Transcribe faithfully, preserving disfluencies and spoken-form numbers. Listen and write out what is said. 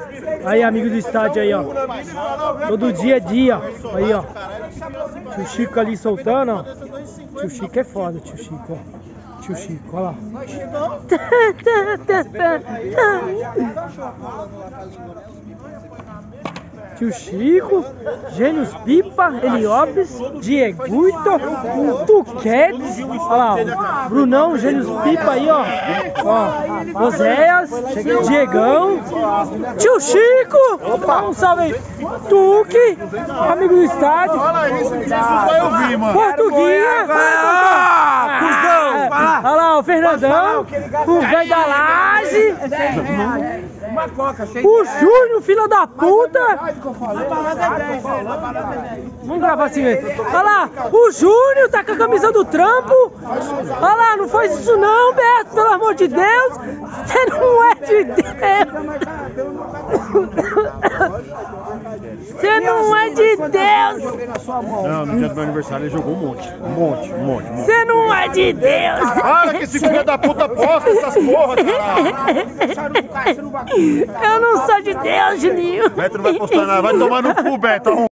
Aí, amigo do estádio aí, ó. Todo dia é dia. Aí, ó. Tio Chico ali soltando, ó. Tio Chico é foda, tio Chico, ó. Tio Chico, olha lá. Tio Chico, Gênios Pipa, Heliópolis, Dieguito, o Tuquetes, olha lá, ó, Brunão, Gênios Pipa aí, ó, ó, Oséias, Diegão, Tio Chico, um salve aí, Tuque, amigo do estádio, Portuguinha, olha lá, o Fernandão, o velho da laje, o Júnior, filho da puta. Vamos gravar assim mesmo. Olha lá, o Júnior tá com a camisa do trampo. Olha lá, não faz isso não, Beto, pelo amor de Deus. Você não é de Deus. Você não é de Deus. Não, no dia do meu aniversário ele jogou um monte. Um monte, um monte. Você não é de Deus. Para que esse filho da puta posta essas porras, caralho. Eu não sou de Deus, Juninho. Beto não vai postar nada. Vai tomar no cu, Beto.